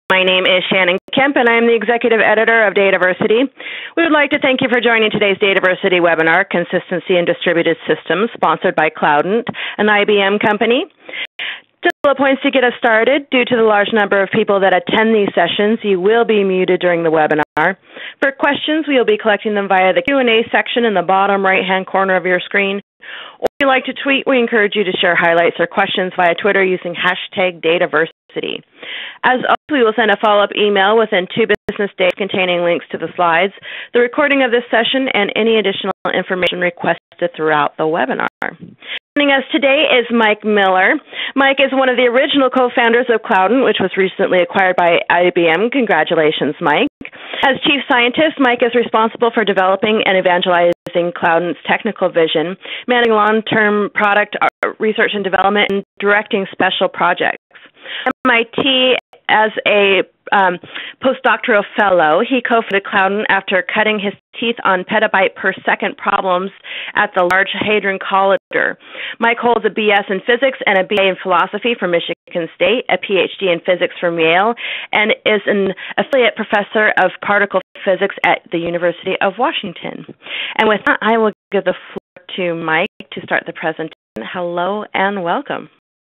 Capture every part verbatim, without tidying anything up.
My name is Shannon Kemp, and I am the Executive Editor of DATAVERSITY. We would like to thank you for joining today's DATAVERSITY webinar, Consistency in Distributed Systems, sponsored by Cloudant, an I B M company. Just a couple of points to get us started. Due to the large number of people that attend these sessions, you will be muted during the webinar. For questions, we will be collecting them via the Q and A section in the bottom right-hand corner of your screen. Or if you like to tweet, we encourage you to share highlights or questions via Twitter using hashtag DATAVERSITY. As always, we will send a follow-up email within two business days containing links to the slides, the recording of this session, and any additional information requested throughout the webinar. Joining us today is Mike Miller. Mike is one of the original co-founders of Cloudant, which was recently acquired by I B M. Congratulations, Mike. As Chief Scientist, Mike is responsible for developing and evangelizing Cloudant's technical vision, managing long-term product research and development, and directing special projects. At M I T, as a um, postdoctoral fellow, he co-founded Cloudant after cutting his teeth on petabyte per second problems at the Large Hadron Collider. Mike holds a B S in physics and a B A in philosophy from Michigan State, a P H D in physics from Yale, and is an affiliate professor of particle physics at the University of Washington. And with that, I will give the floor to Mike to start the presentation. Hello and welcome.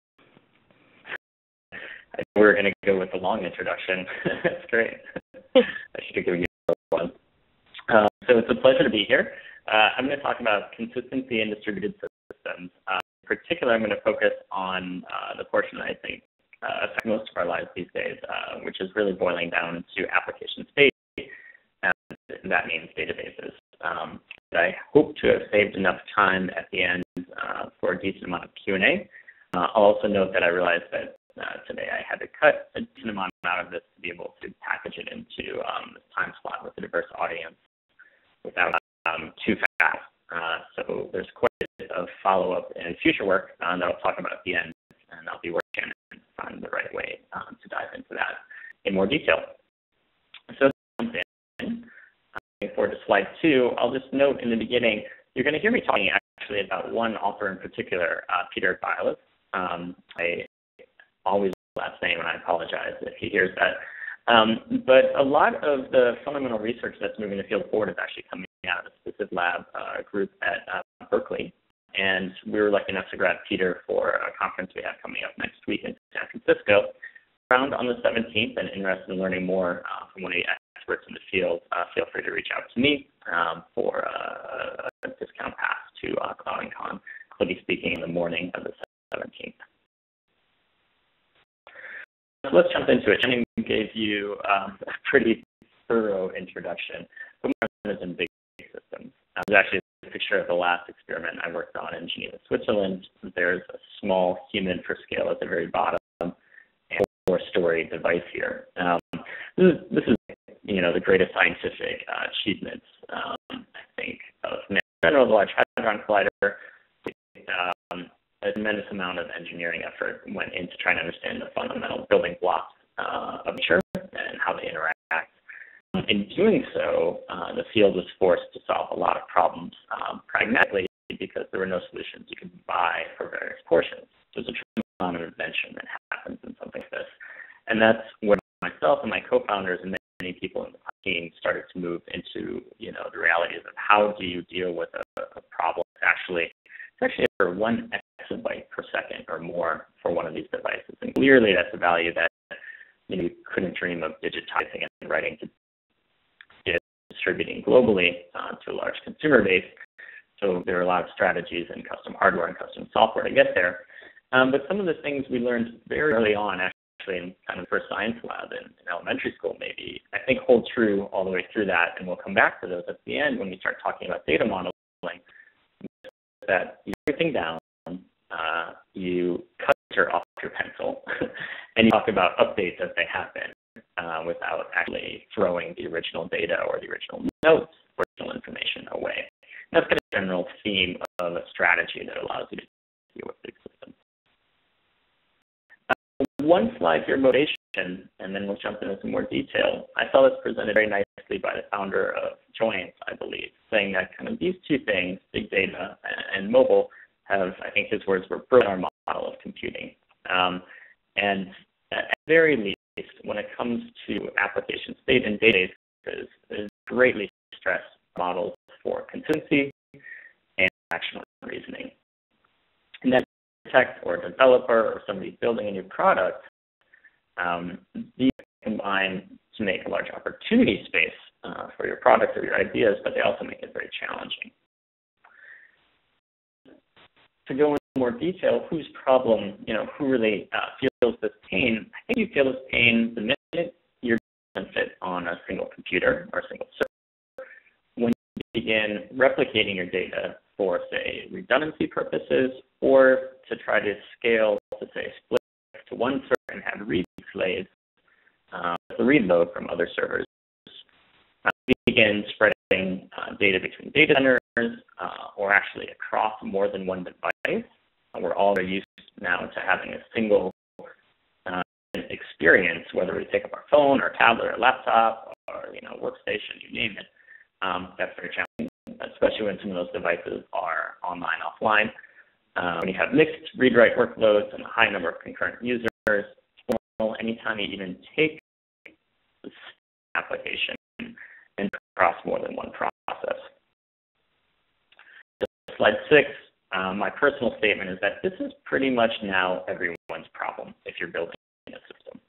We're going to go with a long introduction. That's great. I should have given you one. Uh, so it's a pleasure to be here. Uh, I'm going to talk about consistency in distributed systems. Uh, in particular, I'm going to focus on uh, the portion that I think uh, affects most of our lives these days, uh, which is really boiling down to application state, and that means databases. Um, I hope to have saved enough time at the end uh, for a decent amount of Q and A. Uh, I'll also note that I realized that Uh, today I had to cut a decent amount out of this to be able to package it into um, this time slot with a diverse audience without um, too fast. Uh, so there's quite a bit of follow-up and future work uh, that I'll talk about at the end, and I'll be working to find the right way um, to dive into that in more detail. So jump in. Looking forward to slide two. I'll just note in the beginning, you're going to hear me talking actually about one author in particular, uh, Peter Biles. Um, I always last name, and I apologize if he hears that. Um, but a lot of the fundamental research that's moving the field forward is actually coming out of the Specific Lab uh, group at uh, Berkeley. And we were lucky enough to grab Peter for a conference we have coming up next week in San Francisco. Around on the seventeenth, and interested in learning more uh, from one of the experts in the field, uh, feel free to reach out to me um, for uh, a discount pass to uh, Cloudant. I'll be speaking in the morning of the seventeenth. So let's jump into it. Jenny gave you um, a pretty thorough introduction. But more in big systems. Uh, there's actually a picture of the last experiment I worked on in Geneva, Switzerland. There's a small human for scale at the very bottom, and a four-story device here. Um, this is, this is, you know, the greatest scientific uh, achievements, um, I think, of in general, the Large Hadron Collider. Um, A tremendous amount of engineering effort went into trying to understand the fundamental building blocks uh, of nature and how they interact. In doing so, uh, the field was forced to solve a lot of problems um, pragmatically because there were no solutions you could buy for various portions. There's a tremendous amount of invention that happens in something like this. And that's where myself and my co-founders and many people in the team started to move into, you know, the realities of how do you deal with a, a problem that's actually, it's actually for one exabyte per second or more for one of these devices. And clearly that's a value that, you know, you couldn't dream of digitizing and writing to distributing globally uh, to a large consumer base. So there are a lot of strategies and custom hardware and custom software to get there. Um, but some of the things we learned very early on, actually in kind of the first science lab in, in elementary school maybe, I think hold true all the way through that. And we'll come back to those at the end when we start talking about data modeling, that you write everything down, uh, you cut off your pencil, and you talk about updates as they happen uh, without actually throwing the original data or the original notes or original information away. And that's kind of a general theme of a strategy that allows you to deal with big systems. Uh, one slide here, motivation, and then we'll jump into some more detail. I saw this presented very nicely by the founder of Joint, I believe, saying that kind of these two things, big data and mobile, have, I think his words were, broken our model of computing. Um, and at the very least, when it comes information state in databases is greatly stress models for consistency and actionable reasoning. And then architect or developer or somebody building a new product, um, these combine to make a large opportunity space uh, for your product or your ideas, but they also make it very challenging. To go into more detail, whose problem, you know, who really uh, feels this pain? I think you feel this pain the minute you're doesn't fit on a single computer or a single server. When you begin replicating your data for, say, redundancy purposes, or to try to scale to, say, split to one server and have read slaves, uh, the read load from other servers. Uh, we begin spreading uh, data between data centers uh, or actually across more than one device. Uh, we're all used now to having a single uh, experience, whether we pick up our phone or tablet or laptop or, you know, workstation, you name it. Um, that's very challenging, especially when some of those devices are online, offline. Uh, when you have mixed read-write workloads and a high number of concurrent users, well, anytime you even take the application and cross more than one process. So slide six, um, my personal statement is that this is pretty much now everyone's problem if you're building a system.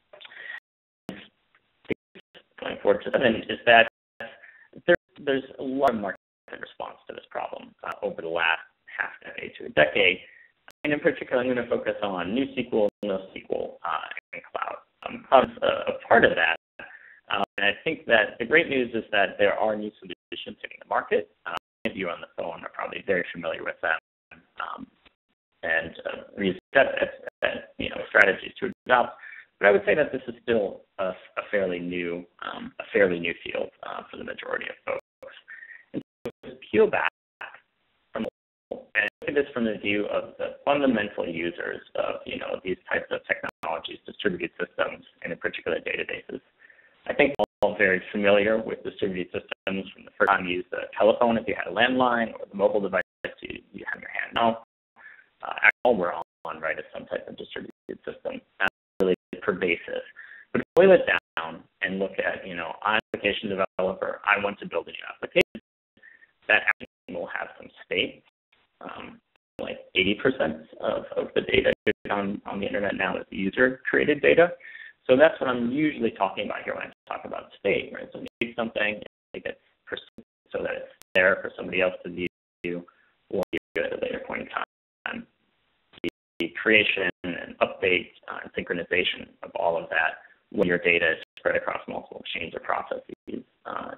Going forward to seven is that there, there's a lot of market response to this problem uh, over the last half decade to a decade. And in particular, I'm going to focus on NoSQL, NoSQL, uh, and Cloud. Um, Cloud is a, a part of that. Um, and I think that the great news is that there are new solutions hitting the market. Um, many of you on the phone are probably very familiar with them. Um, and uh, that, that, you know, strategies to adopt. But I would say that this is still a, a fairly new, um, a fairly new field uh, for the majority of folks. And so to peel back from, and look at this from the view of the fundamental users of, you know, these types of technologies, distributed systems, and in particular databases. I think we're all very familiar with distributed systems from the first time you used the telephone if you had a landline, or the mobile device you, you have in your hand now. Uh, all we're all on, right, is some type of distributed system. That's really pervasive. But boil it down and look at, you know, I'm an application developer. I want to build a new application. That application will have some state. Um, like eighty percent of, of the data on, on the internet now is user-created data. So that's what I'm usually talking about here when I talk about state, right? So you need something, it gets persistent so that it's there for somebody else to view or view at a later point in time. The creation and update uh, and synchronization of all of that when your data is spread across multiple chains or processes. Uh,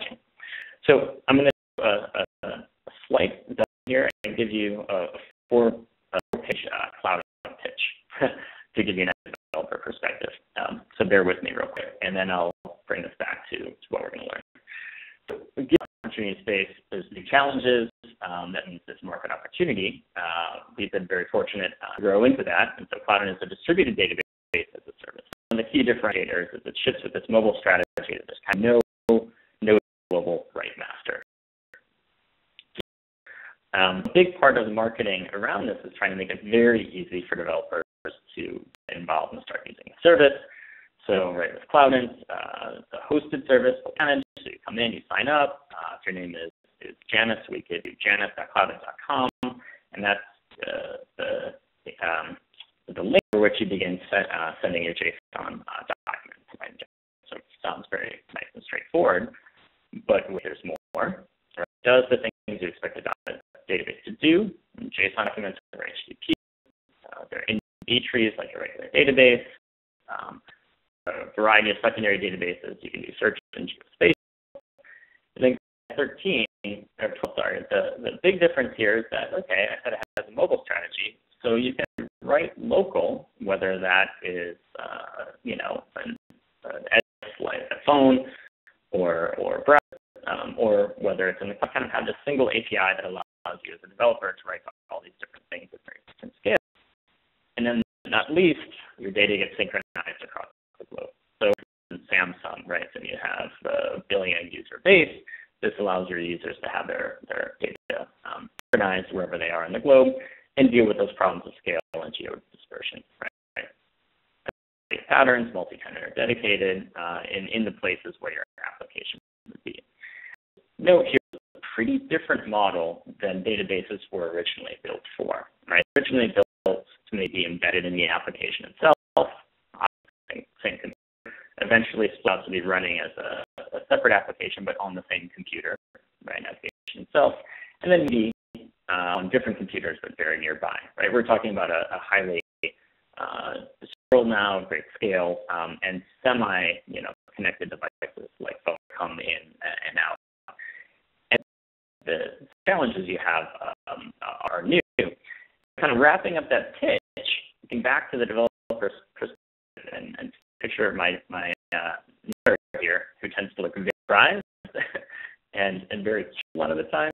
so I'm going to do a, a, a slight demo here and give you a four-page uh, Cloudant pitch to give you an developer perspective. Um, so bear with me real quick, and then I'll bring this back to, to what we're going to learn. So given the opportunity space, there's new challenges. Um, that means there's market opportunity. Uh, we've been very fortunate uh, to grow into that, and so Cloudant is a distributed database as a service. One of the key differentiators is it ships with its mobile strategy. There's kind of no, no global right master. Um, a big part of the marketing around this is trying to make it very easy for developers to get involved and start using the service. So right with Cloudant, uh, the hosted service, managed. So you come in, you sign up. Uh, if your name is, is Janice, we could do janice dot cloudant dot com, and that's uh, the um, the link for which you begin set, uh, sending your JSON uh, documents. Right? So it sounds very nice and straightforward, but there's more. Right? It does the things you expect a database to do. JSON documents are H T T P. Uh, they're in B trees like a regular database. Um, a variety of secondary databases. You can do search in geospatial. And then thirteen, or twelve, sorry, the, the big difference here is that, okay, I said it has a mobile strategy. So you can write local, whether that is, uh, you know, an, an edge like a phone or, or browser, um, or whether it's in the kind of have this single A P I that allows you as a developer to write all these different things at very different scales. And then not least, your data gets synchronized across the globe. So in Samsung, right, and you have a billion user base, this allows your users to have their, their data um, synchronized wherever they are in the globe and deal with those problems of scale and geo dispersion, right? patterns, multi-tenant or dedicated, uh, in, in the places where your application would be. Note here, a pretty different model than databases were originally built for, right? Originally built to maybe embedded in the application itself, same, same computer. Eventually split out to be running as a, a separate application, but on the same computer, right, application itself, and then maybe uh, on different computers, but very nearby, right? We're talking about a, a highly uh, distributed now, great scale, um, and semi, you know, connected devices like phone come in and out. And the challenges you have um, are new. Kind of wrapping up that pitch, getting back to the developer's perspective and, and picture of my my uh, nerd here, who tends to look very surprised and and very cute a lot of the time.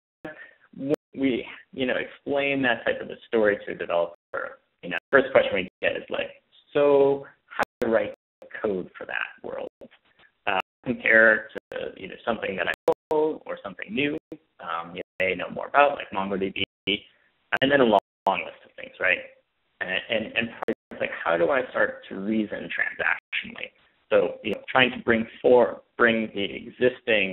We you know explain that type of a story to a developer. You know, first question we get is like, so how do I write code for that world? Uh, compare to either something that I know or something new, um, you may know more about, like MongoDB, and then a long, long list of things, right? And and, and it's like, how do I start to reason transactionally? So, you know, trying to bring for bring the existing,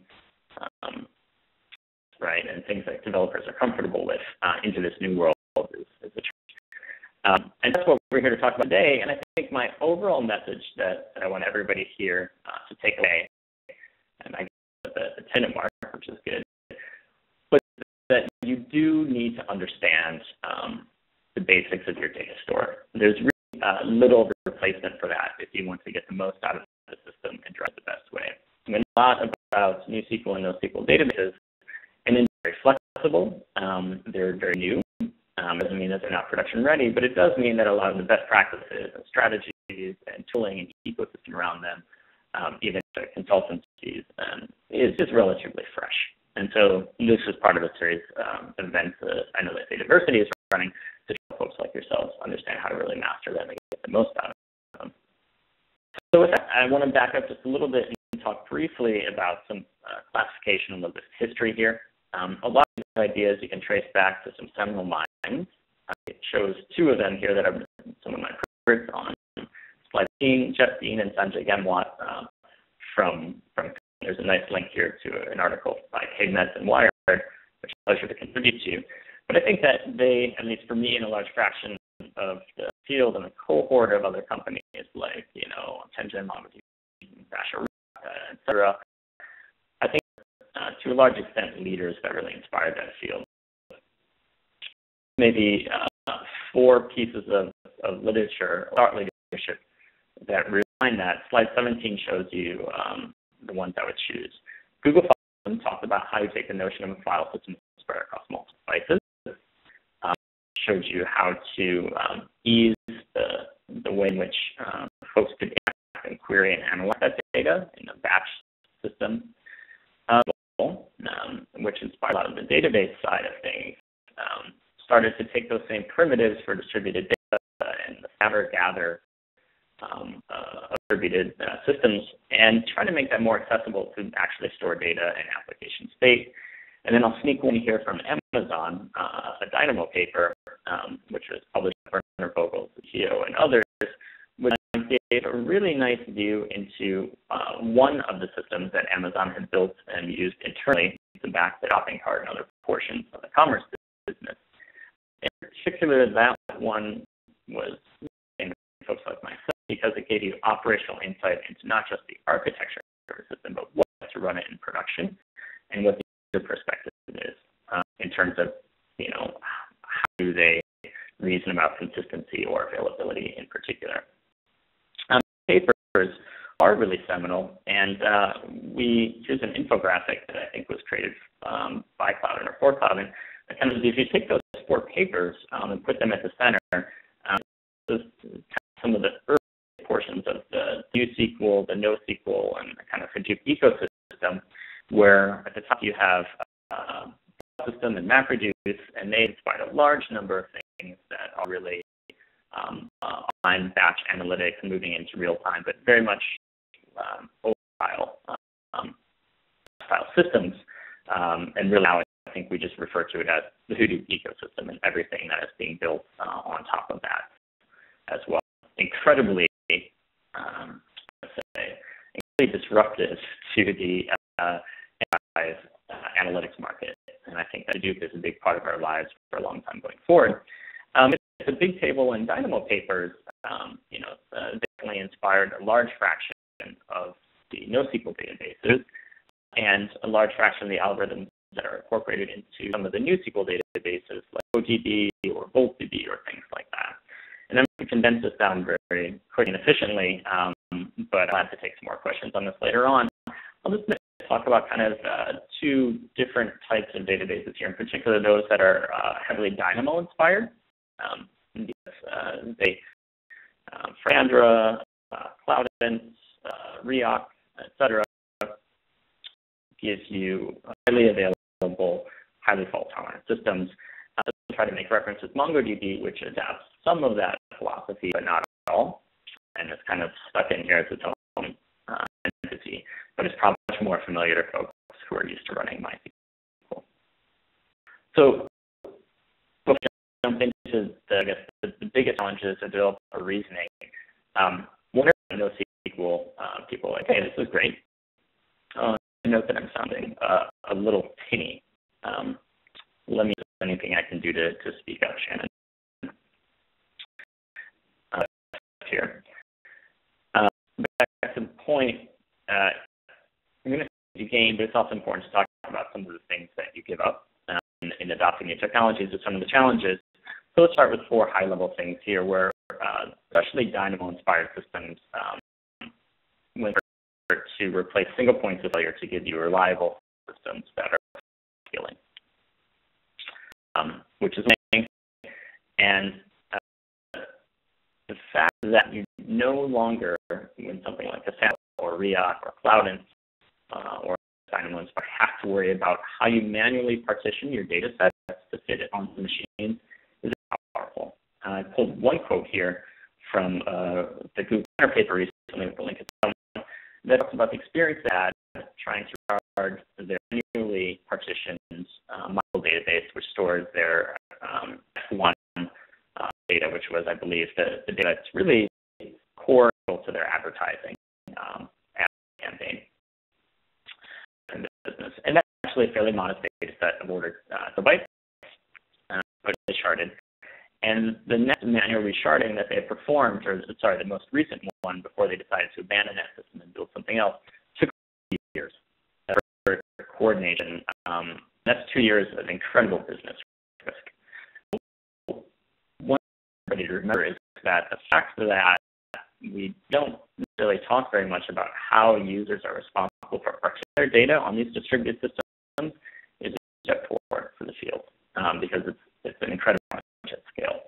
um, right, and things that developers are comfortable with uh, into this new world is, is a challenge. Um, and that's what we're here to talk about today. And I think my overall message that, that I want everybody here uh, to take away, and I get the, the tenant mark, which is good, but that you do need to understand um, the basics of your data store. There's really uh, little replacement for that if you want to get the most out of the system and drive the best way. I mean, a lot about NoSQL and NoSQL databases, and then they're very flexible. Um, they're very new. Um, it doesn't mean that they're not production ready, but it does mean that a lot of the best practices and strategies and tooling and ecosystem around them, um, even the consultancies, um, is just relatively fresh. And so this is part of a series um, of events that I know that DATAVERSITY is running to help folks like yourselves understand how to really master them and get the most out of them. So with that, I want to back up just a little bit and talk briefly about some uh, classification, a little bit of history here. Um, a lot of these ideas you can trace back to some seminal minds. Uh, it shows two of them here that are some of my favorites on slide eighteen, Jeff Dean and Sanjay Gamwat uh, from, from, there's a nice link here to an article by Pigments and Wired, which is a pleasure to contribute to. But I think that they, at least for me, and a large fraction of the field and the cohort of other companies like, you know, Tenjin, MongoDB, Basher, et cetera, I think uh, to a large extent leaders that really inspired that field. Maybe uh, four pieces of, of literature, thought leadership that refine that. Slide seventeen shows you um, the ones I would choose. Google Files talked about how you take the notion of a file system and spread across multiple devices. Um, showed you how to um, ease the, the way in which um, folks could interact and query and analyze that data in a batch system, um, um, which inspired a lot of the database side of things. Um, started to take those same primitives for distributed data and the Fabric gather um, uh, distributed uh, systems and try to make that more accessible to actually store data in application state. And then I'll sneak one here from Amazon, uh, a Dynamo paper, um, which was published by Bernard Vogel, C E O, and others, which gave a really nice view into uh, one of the systems that Amazon had built and used internally to back the shopping cart and other portions of the commerce business. In particular, that one was in folks like myself because it gave you operational insight into not just the architecture of the system, but what to run it in production and what the user perspective is um, in terms of, you know, how do they reason about consistency or availability in particular. Um, papers are really seminal, and uh, we here's an infographic that I think was created um, by Cloudant or for Cloudant. That kind of, if you take those four papers um, and put them at the center, um, those, some of the early portions of the NoSQL, the NoSQL, and the kind of Hadoop ecosystem, where at the top you have uh, system and MapReduce, and they inspired a large number of things that are really um, uh, online batch analytics and moving into real time, but very much um, old style, um, style systems, um, and really now I think we just refer to it as the Hadoop ecosystem and everything that is being built uh, on top of that as well. Incredibly really disruptive to the uh, enterprise uh, analytics market. And I think that Hadoop is a big part of our lives for a long time going forward. Um, it's a big table and Dynamo papers, um, you know, uh, definitely inspired a large fraction of the NoSQL databases and a large fraction of the algorithms that are incorporated into some of the new S Q L databases like O G B or VoltDB or things like that. And I'm going to condense this down very quickly and efficiently, um, but I'll have to take some more questions on this later on. I'll just talk about kind of uh, two different types of databases here, in particular those that are uh, heavily Dynamo inspired. Um, uh, they, uh, Cassandra, uh, Cloudant, uh, Riak, et cetera, gives you highly available, highly fault-tolerant systems. Uh, I'll try to make reference with MongoDB, which adapts some of that philosophy, but not all, and it's kind of stuck in here as its own uh, entity, but it's probably much more familiar to folks who are used to running MySQL. So, before I jump into the, I guess, the, the biggest challenges of developer reasoning, um, when I NoSQL, uh, people are like, hey, this is great. Uh, note that I'm sounding uh, a little tinny. Um, let me know anything I can do to, to speak up, Shannon. Uh, here. Uh, back to the point, uh, I'm going to gain, but it's also important to talk about some of the things that you give up um, in, in adopting new technologies with some of the challenges. So let's start with four high-level things here, where uh, especially Dynamo-inspired systems, um, when to replace single points of failure to give you reliable systems that are scaling, um, which is amazing. And uh, the fact that you no longer, when something like Cassandra or Riak or Cloudant uh, or Dynamo Inspire have to worry about how you manually partition your data sets to fit it onto the machines is powerful. Uh, I pulled one quote here from uh, the Google paper recently with the link to someone that talks about the experience they had trying to guard their manually partitioned uh, MySQL database, which stores their um, F one uh, data, which was, I believe, the, the data that's really core to their advertising um, ad campaign in the business. And that's actually a fairly modest data set of ordered uh, bytes, uh, but they sharded. And the next manual resharding that they performed, or sorry, the most recent one before they decided to abandon that system and build something else, took years for coordination. Um, that's two years of incredible business risk. One thing to remember is that the fact that we don't really talk very much about how users are responsible for partitioning their data on these distributed systems is a step forward for the field um, because it's, it's an incredible at scale.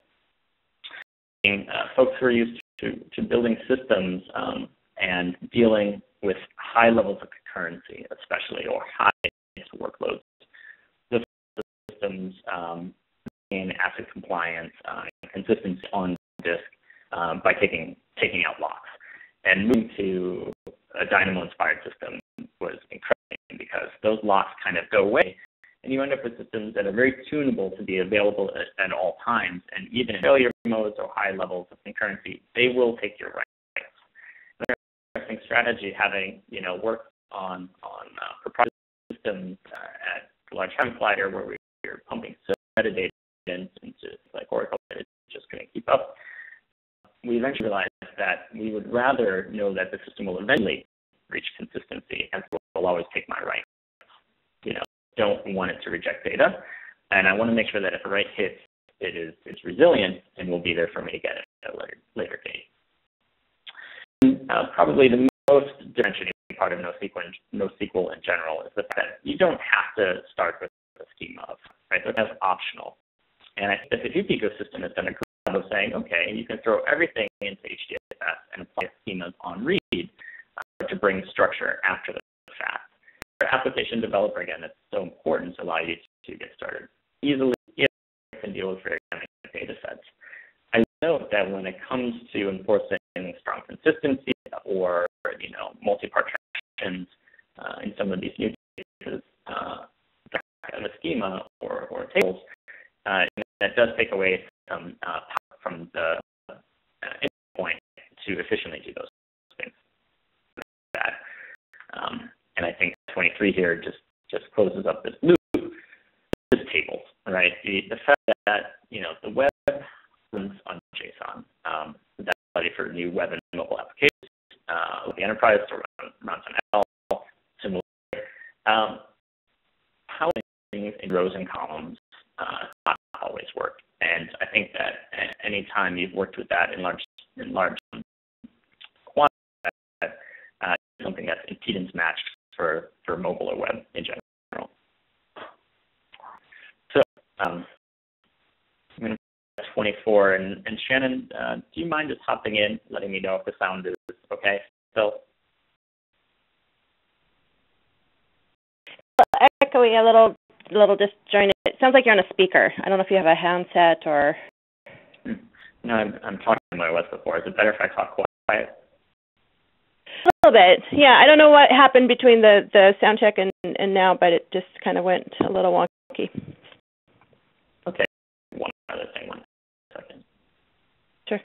Uh, folks who are used to, to building systems um, and dealing with high levels of concurrency, especially, or high workloads, the systems um, in asset compliance uh, and consistency on disk uh, by taking taking out locks. And moving to a Dynamo-inspired system was incredible because those locks kind of go away, and you end up with systems that are very tunable to be available at, at all times. And even in failure modes or high levels of concurrency, they will take your rights. An interesting strategy, having you know worked on on uh, proprietary systems uh, at Large Time Collider, where we were pumping so metadata into like Oracle that it just couldn't keep up. We eventually realized that we would rather know that the system will eventually reach consistency and will always take my rights. You know, don't want it to reject data, and I want to make sure that if a write hits, it is it's resilient and will be there for me to get it at a later, later date. And, uh, probably the most differentiating part of NoSQL, NoSQL in general is the fact that you don't have to start with a schema of, right? So that's optional. And I think the Hadoop ecosystem has done a good job of saying, okay, you can throw everything into H D F S and apply schemas on read uh, to bring structure after the fact. For application developer, again, it's so important to allow you to get started easily if you can deal with very dynamic data sets. I note that when it comes to enforcing strong consistency or, you know, multi-part transactions uh, in some of these new cases, uh, the schema or, or tables, uh, that does take away some uh, power from the uh, point to efficiently do those things. That tree here just, just closes up this loop. This tables, right? The, the fact that, you know, the web runs on JSON, um, that's ready for new web and mobile applications. Uh, the enterprise to run, runs on L, similar. Um, how things in rows and columns uh, not always work, and I think that any time you've worked with that in large in large quantities, uh, something that's impedance matched for for mobile or web in general. So um, I'm going to press twenty-four, and, and Shannon, uh, do you mind just hopping in, letting me know if the sound is okay? So. Echoing a little, a little disjointed. It sounds like you're on a speaker. I don't know if you have a handset or. No, I'm, I'm talking to my West before. Is it better if I talk quiet? A little bit, yeah. I don't know what happened between the, the sound check and, and now, but it just kind of went a little wonky. Okay. One other thing, one second. Sure.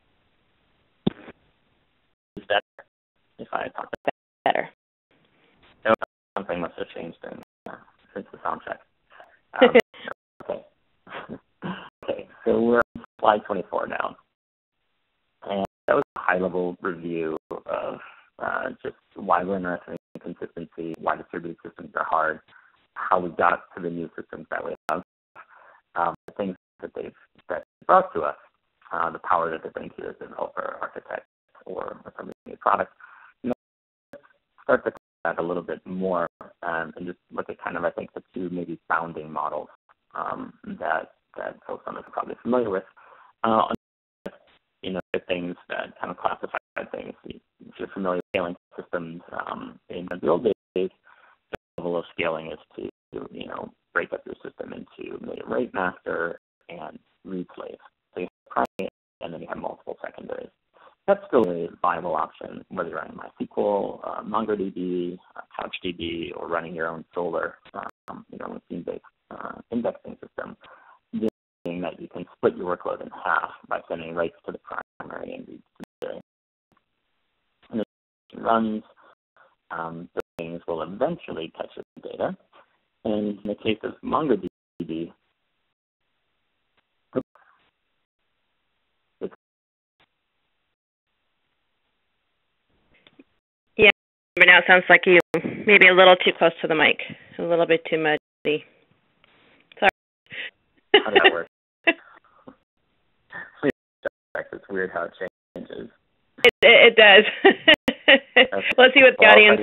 Is that if I talk better? No, something must have changed in, uh, since the sound check. Um, okay. Okay, so we're on slide twenty-four now. And that was a high-level review of uh, just why we're interested in consistency, why distributed systems are hard, how we got to the new systems that we have, um, the things that they've that brought to us, uh, the power that they bring to the developer, architect, or some new product. You know, start to that a little bit more um, and just look at kind of, I think, the two maybe founding models um, that that folks on this are probably familiar with. Uh, you know, the things that kind of classify things. If you're familiar with scaling systems, um, in the old days, the level of scaling is to, you know, break up your system into maybe write master and read slave. So you have primary and then you have multiple secondaries. That's still a viable option, whether you're running MySQL, uh, MongoDB, uh, CouchDB, or running your own Solar, um, you know, theme-based uh, indexing system. Meaning that you can split your workload in half by sending writes to the primary and reads to the secondary. And it runs, um, the things will eventually catch the data. And in the case of MongoDB, yeah, but now it sounds like you maybe a little too close to the mic, a little bit too muddy. Sorry. How does that work? It's weird how it changes. It, it, it does. Okay. Let's see what the well, audience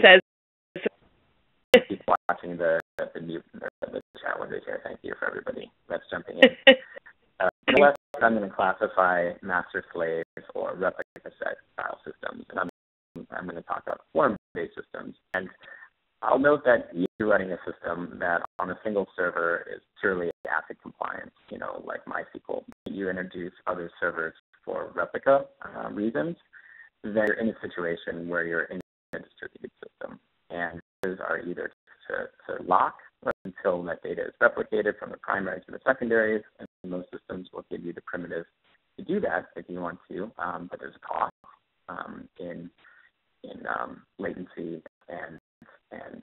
says. Keep watching the the, the, the chat windows here. Thank you for everybody that's jumping in. uh, left, I'm going to classify master slaves or replica set file systems, and I'm I'm going to talk about form-based systems. And I'll note that you're running a system that on a single server is purely ACID compliant, you know, like MySQL. You introduce other servers for replica uh, reasons, then you're in a situation where you're in a distributed system. And those are either to, to lock until that data is replicated from the primary to the secondaries, and most systems will give you the primitive to do that if you want to, um, but there's a cost um, in in um, latency and and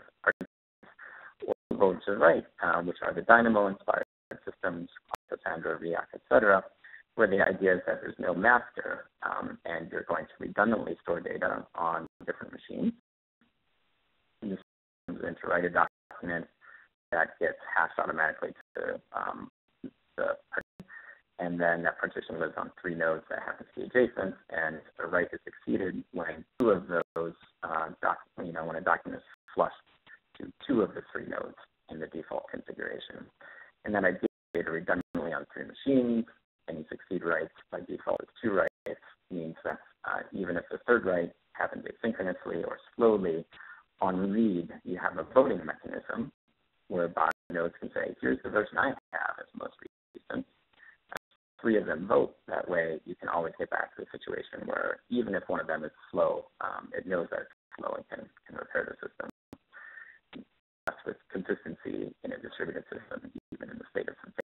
or go to the right, uh, which are the Dynamo-inspired systems, Cassandra, Riak, et cetera, where the idea is that there's no master, um, and you're going to redundantly store data on different machines. And this comes in to write a document that gets hashed automatically to um, the partition, and then that partition lives on three nodes that happen to be adjacent, and the write is succeeded when two of those, uh, doc, you know, when a document is flushed to two of the three nodes in the default configuration. And then I get data redundantly on three machines, and you succeed writes by default with two writes, means that uh, even if the third write happens asynchronously or slowly, on read, you have a voting mechanism whereby nodes can say, here's the version I have as most recent. Three of them vote. That way, you can always get back to the situation where even if one of them is slow, um, it knows that it's slow and can, can repair the system. That's with consistency in a distributed system, even in the state of some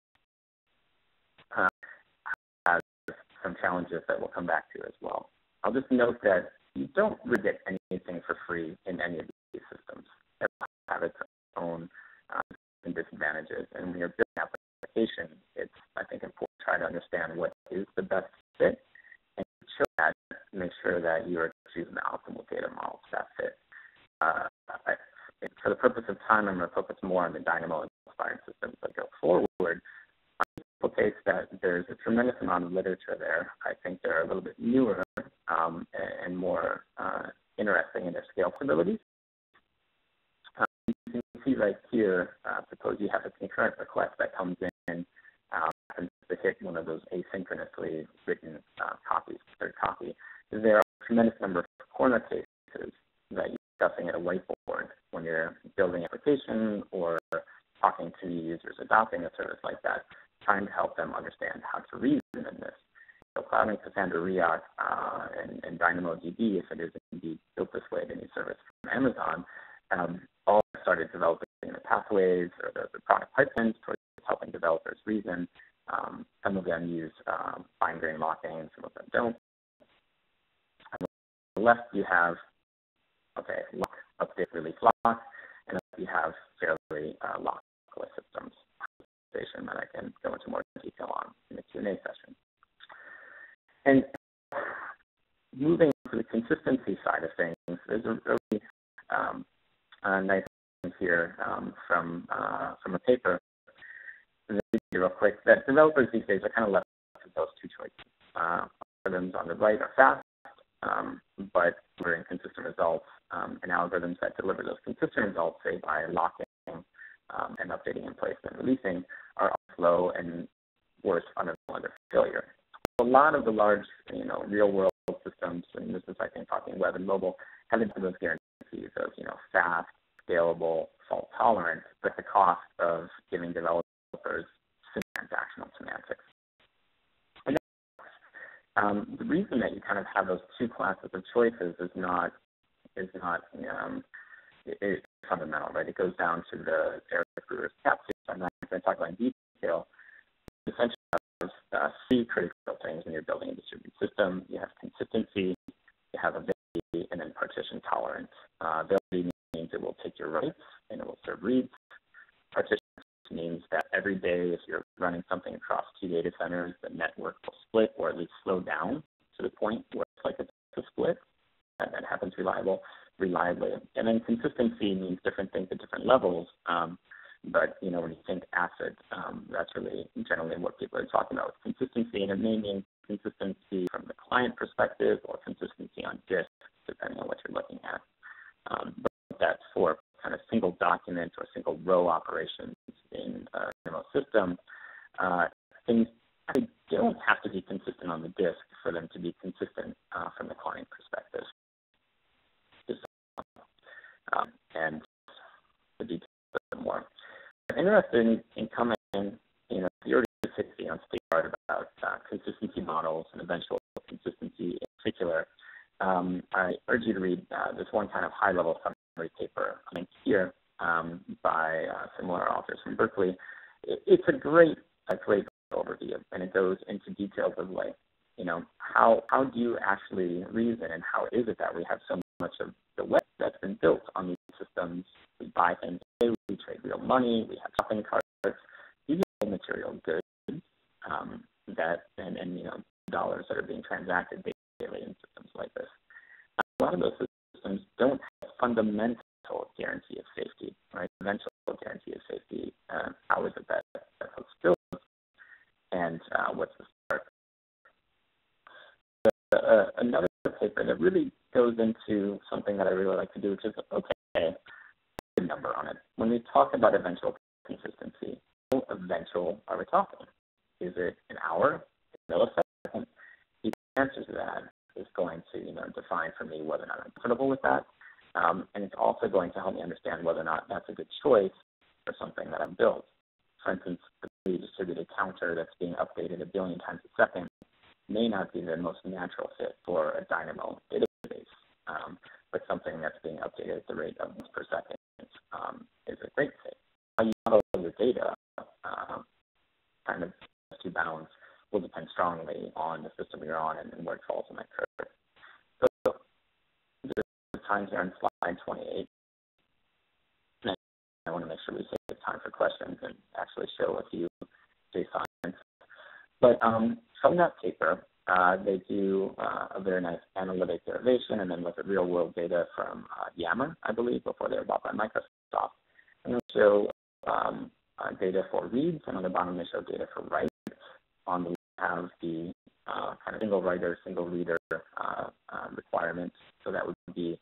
uh, has some challenges that we'll come back to as well. I'll just note that you don't really get anything for free in any of these systems. have its own uh, disadvantages. And when you're building an application, it's, I think, important to try to understand what is the best fit and show that, make sure that you are choosing the optimal data model to that fit. Uh, I, for the purpose of time, I'm going to focus more on the Dynamo-inspired systems that go forward. I case that there's a tremendous amount of literature there. I think they're a little bit newer um, and more uh, interesting in their scale capabilities. Um, you can see right here, uh, suppose you have a concurrent request that comes in uh, and to hit one of those asynchronously written uh, copies, third copy. There are a tremendous number of corner cases that you're discussing at a whiteboard when you're building an application or talking to users adopting a service like that, trying to help them understand how to reason in this. So Cloudant, Cassandra, Riak, uh, and, and DynamoDB, if it is indeed built this way, the new service from Amazon, um, all started developing the pathways or the, the product pipelines towards helping developers reason. Um, some of them use um, fine-grained locking, some of them don't. On the left, you have, okay, lock, update, release, lock, and you have fairly uh, lockless systems that I can go into more detail on in the Q and A session. And moving to the consistency side of things, there's a really um, a nice thing here um, from uh, from a paper real quick that developers these days are kind of left with those two choices. Uh, algorithms on the right are fast, um, but delivering consistent results, um, and algorithms that deliver those consistent results, say by locking um, and updating in place and releasing, are slow and worse under under failure. A lot of the large, you know, real-world systems, and this is, I think, talking web and mobile, have into those guarantees of, you know, fast, scalable, fault-tolerant, but at the cost of giving developers transactional semantics. And then, um, the reason that you kind of have those two classes of choices is not is not um, it, it's fundamental, right? It goes down to the Eric Brewer's capsule. I'm not going to talk about in detail. Essentially, you have uh, three critical things when you're building a distributed system. You have consistency, you have availability, and then partition tolerance. Uh, availability means it will take your writes and it will serve reads. Partition means that every day, if you're running something across two data centers, the network will split or at least slow down to the point where it's like a split. And that happens reliable, reliably. And then consistency means different things at different levels. Um, But, you know, when you think ACID, um, that's really generally what people are talking about with consistency. And it may mean consistency from the client perspective or consistency on disk, depending on what you're looking at. Um, but that's for kind of single document or single row operations in a remote system. Uh, things they don't have to be consistent on the disk for them to be consistent uh, from the client perspective. Just, um, and the details a bit more. I'm interested in, in commenting, you know, the early sixty on state art about uh, consistency models and eventual consistency in particular. Um, I urge you to read uh, this one kind of high-level summary paper linked here um, by uh, similar authors from Berkeley. It, it's a great, a great overview, and it goes into details of, like, you know, how how do you actually reason, and how is it that we have so much of the web that's been built on these systems? We buy things, we trade real money, we have shopping carts. These are material goods um, that, and, and, you know, dollars that are being transacted daily in systems like this. A lot of those systems don't have fundamental guarantee of safety, right? Eventual guarantee of safety. Uh, how is it that that folks build, and uh, what's the start? But, uh, another paper that really goes into something that I really like to do, which is, okay, a number on it. When we talk about eventual consistency, how eventual are we talking? Is it an hour, a millisecond? The answer to that is going to, you know, define for me whether or not I'm comfortable with that. Um, and it's also going to help me understand whether or not that's a good choice for something that I've built. For instance, the distributed counter that's being updated a billion times a second may not be the most natural fit for a Dynamo database, um, but something that's being updated at the rate of once per second um, is a great fit. How you model your data, uh, kind of two bounds, will depend strongly on the system you're on and, and where it falls in that curve. So, the time here on slide twenty-eight. I want to make sure we save time for questions and actually show a few JSON. But um, from that paper, uh, they do uh, a very nice analytic derivation and then look at real-world data from uh, Yammer, I believe, before they were bought by Microsoft. And they show um, uh, data for reads, and on the bottom they show data for writes. On the left have the uh, kind of single writer, single reader uh, uh, requirements. So that would be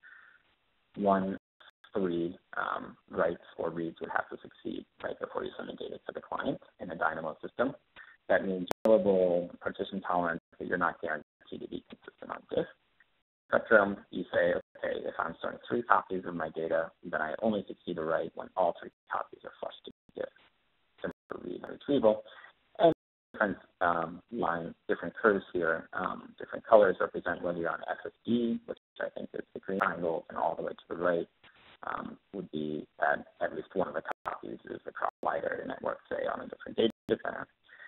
one, three um, writes or reads would have to succeed right before you send the data to the client in a Dynamo system. That means scalable, partition tolerant, that you're not guaranteed to be consistent on disk. Spectrum, you say, okay, if I'm storing three copies of my data, then I only succeed to write when all three copies are flushed to disk. Similar for read and retrieval. And different um, lines, different curves here, um, different colors represent whether you're on S S D, which I think is the green triangle, and all the way to the right um, would be at at least one of the copies is across wider network, say, on a different data center.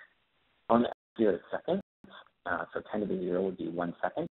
On the zero second, uh, so ten to the zero would be one second.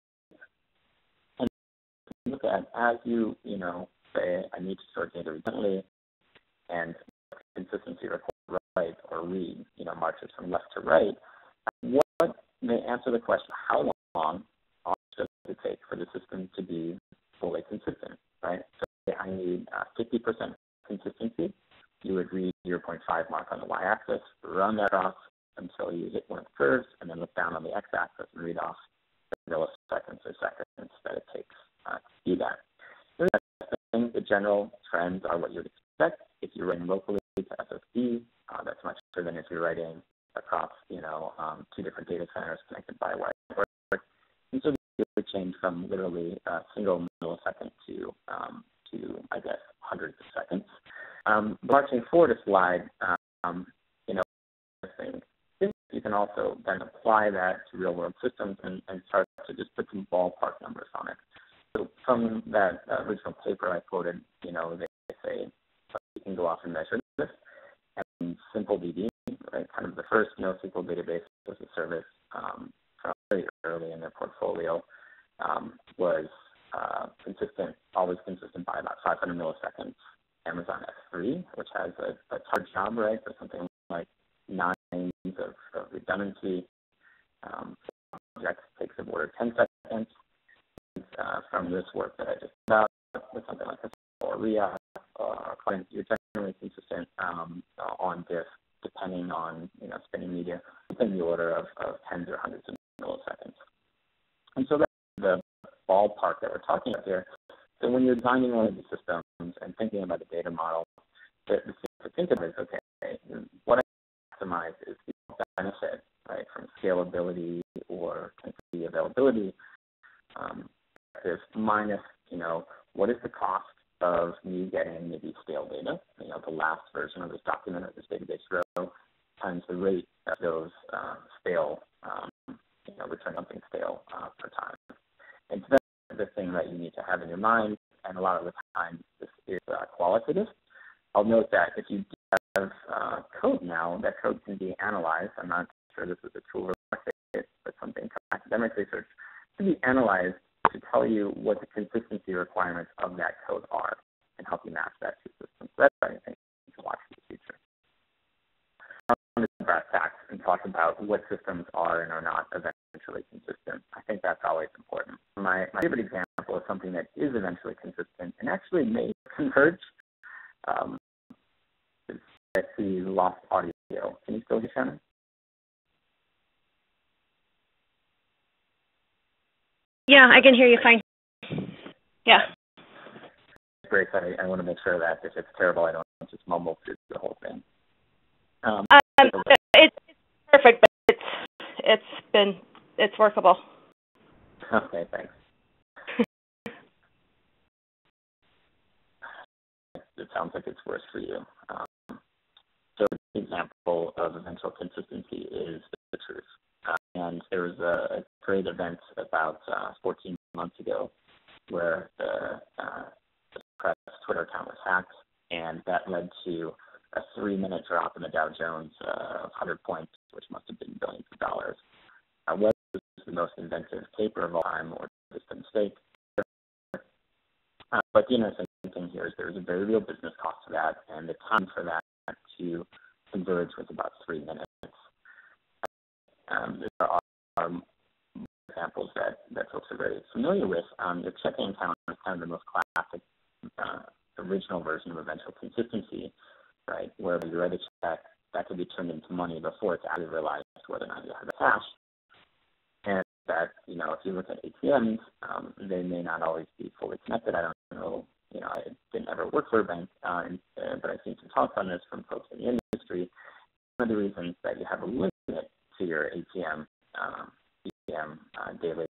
And look at as you, you know, say I need to store data recently, and consistency record write or read, you know, marches from left to right. What may answer the question, how long does it take for the system to be fully consistent, right? So say I need uh, fifty percent consistency. You would read zero point five mark on the y-axis, run that off until you hit one of the curves, and then look down on the x-axis and read off the milliseconds or seconds that it takes uh, to do that. So that's the general trends are what you would expect. If you're writing locally to S S D, uh, that's much better than if you're writing across, you know, um, two different data centers connected by wire network. And so it would change from literally a single millisecond to, um, to I guess, hundreds of seconds. Um, marching forward a slide, um, you know, thing. You can also then apply that to real-world systems and, and start to just put some ballpark numbers on it. So from that uh, original paper I quoted, you know, they say you can go off and measure this. And SimpleDB, right, kind of the first NoSQL database as a service um, from very early in their portfolio, um, was uh, consistent, always consistent by about five hundred milliseconds. Amazon S three, which has a, a hard job, right, for something like nine of, of redundancy. Um, projects takes of order ten seconds. Uh, from this work that I just about with something like this or Riak or Cloudant, you're generally consistent um, on disk, depending on you know spinning media, within the order of, of tens or hundreds of milliseconds. And so that's the ballpark that we're talking about here. So when you're designing one of these systems and thinking about the data model, the, the thing to think of is, okay, what I optimize is the benefit, right, from scalability or the availability um, minus, you know, what is the cost of me getting maybe stale data, you know, the last version of this document or this database row, times the rate of those uh, stale, um, you know, return something stale uh, per time. And so that's the thing that you need to have in your mind, and a lot of the time this is uh, qualitative. I'll note that if you have uh, code now, that code can be analyzed. I'm not sure this is a tool or it, but something academic research can be analyzed to tell you what the consistency requirements of that code are and help you match that to systems. So that's what I think you can watch in the future. I'm going to brass tacks and talk about what systems are and are not eventually consistent. I think that's always important. My, my favorite example is something that is eventually consistent and actually may converge. Um, I see lost audio. Can you still hear Shannon? Yeah, I can hear you fine. Yeah. Great. I, I want to make sure that if it's terrible, I don't just mumble through the whole thing. Um, um, it's, it's perfect, but it's it's been it's workable. Okay, thanks. It sounds like it's worse for you. Um, so an example of eventual consistency is the truth. Uh, and there was a, a great event about uh, fourteen months ago where the, uh, the press Twitter account was hacked, and that led to a three-minute drop in the Dow Jones uh, of one hundred points, which must have been billions of dollars. Uh, whether this is the most inventive paper of all time or just a mistake, Uh, but the interesting thing here is there's a very real business cost to that, and the time for that to converge was about three minutes. Um, there are, are examples that, that folks are very familiar with. Um, your checking account is kind of the most classic uh, original version of eventual consistency, right? Where you write a check, that could be turned into money before it's actually realized whether or not you have the cash. And that, you know, if you look at A T Ms, um, they may not always be fully connected. I don't know, you know, I didn't ever work for a bank, uh, and, uh, but I've seen some talks on this from folks in the industry. One of the reasons that you have a limit to your A T M, um, A T M uh, daily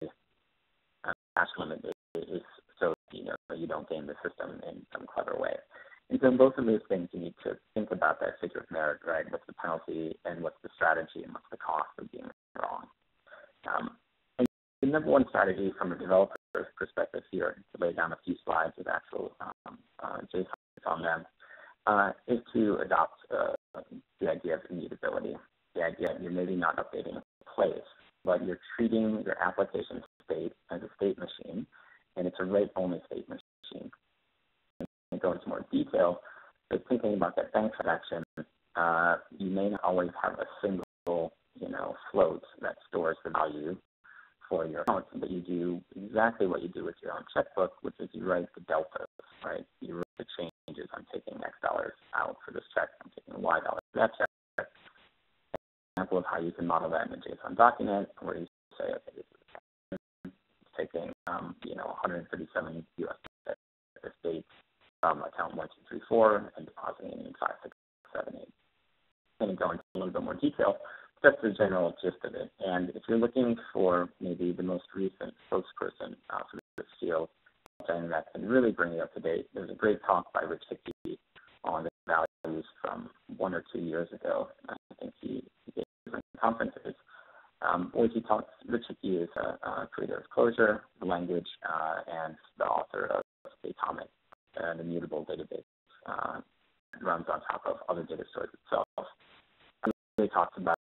uh, cash limit is, is so, you know, you don't game the system in some clever way. And so in both of those things, you need to think about that figure of merit, right? What's the penalty and what's the strategy and what's the cost of being wrong? Um, and the number one strategy from a developer's perspective here, to lay down a few slides with actual um, uh, JSON on them, uh, is to adopt uh, the idea of immutability. The idea that you're maybe not updating a place, but you're treating your application state as a state machine, and it's a write-only state machine. And go into more detail, but thinking about that bank transaction, uh, you may not always have a single, you know, float that stores the value for your account, but you do exactly what you do with your own checkbook, which is you write the delta, right? You write the changes. I'm taking X dollars out for this check. I'm taking Y dollars for that check. An example of how you can model that in a JSON document, where you say, okay, this is it's taking, um, you know, one hundred thirty-seven U S at this date from account one two three four and depositing in five six seven eight. I'm going to go into a little bit more detail. That's the general gist of it. And if you're looking for maybe the most recent spokesperson uh, for this field, something that can really bring you up to date, there's a great talk by Rich Hickey on the values from one or two years ago. I think he, he gave different conferences. Um, where he talks, Rich Hickey is a, a creator of Clojure, the language, uh, and the author of Atomic, an immutable database uh, that runs on top of other data stores itself. And he talks about,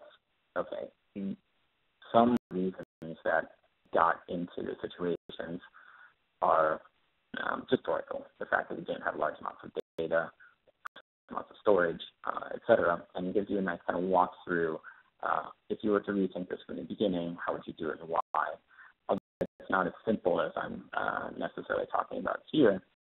okay, some reasons that got into the situations are um, historical. The fact that we didn't have large amounts of data, amounts of storage, uh, et cetera, and it gives you a nice kind of walkthrough. Uh, if you were to rethink this from the beginning, how would you do it and why? Although it's not as simple as I'm uh, necessarily talking about here,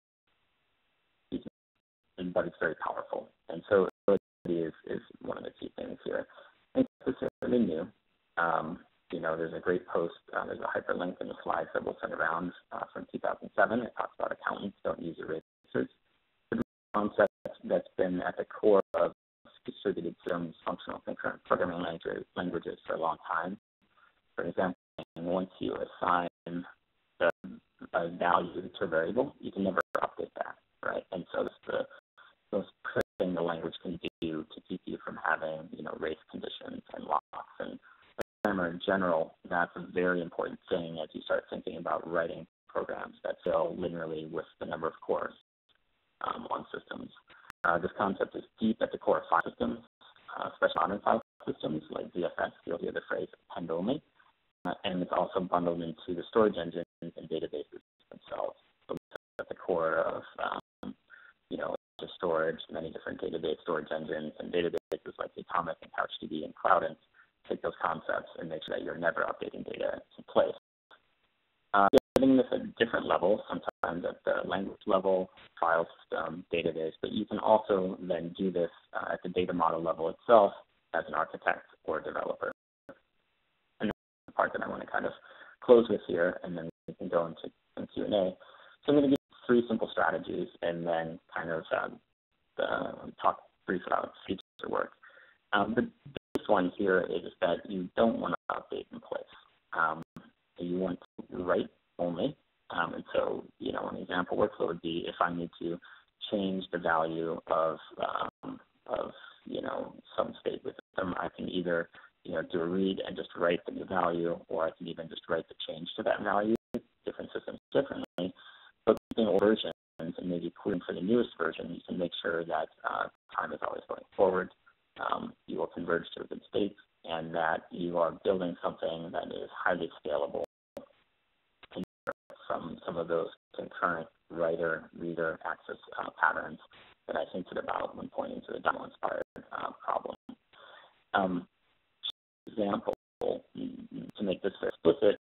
but it's very powerful. And so it is, is one of the key things here. It's necessarily new. Um, you know, there's a great post, uh, there's a hyperlink in the slides that we'll send around uh, from two thousand seven. It talks about accountants don't use erasers. The concept that's been at the core of distributed systems, functional concurrent programming languages for a long time. For example, once you assign the, a value to a variable, you can never update that, right? And so that's the most thing the language can do to keep you from having, you know, race conditions and locks. And grammar in general, that's a very important thing as you start thinking about writing programs that fill linearly with the number of cores um, on systems. Uh, this concept is deep at the core of file systems, uh, especially modern file systems like D F S. You'll hear the phrase append only. Uh, and it's also bundled into the storage engines and databases themselves. So it's at the core of, um, you know, just storage, many different database storage engines and databases like Atomic and CouchDB and Cloudant. Take those concepts and make sure that you're never updating data in place. Uh, getting this at a different level, sometimes at the language level, file system, database, but you can also then do this uh, at the data model level itself as an architect or developer. And that's the part that I want to kind of close with here, and then we can go into some Q and A. So I'm going to give three simple strategies and then kind of um, uh, talk briefly about future work. Um, the first one here is that you don't want to update in place. Um, you want to write only. Um, and so, you know, an example workflow would be if I need to change the value of, um, of you know, some state with them, I can either, you know, do a read and just write the new value, or I can even just write the change to that value. Different systems differently. But keeping versions and maybe querying for the newest version, you can make sure that uh, time is always going forward. Um, you will converge to a good state, and that you are building something that is highly scalable from some of those concurrent writer-reader access uh, patterns that I hinted about when pointing to the DAO-inspired uh, problem. Um, example, to make this very explicit,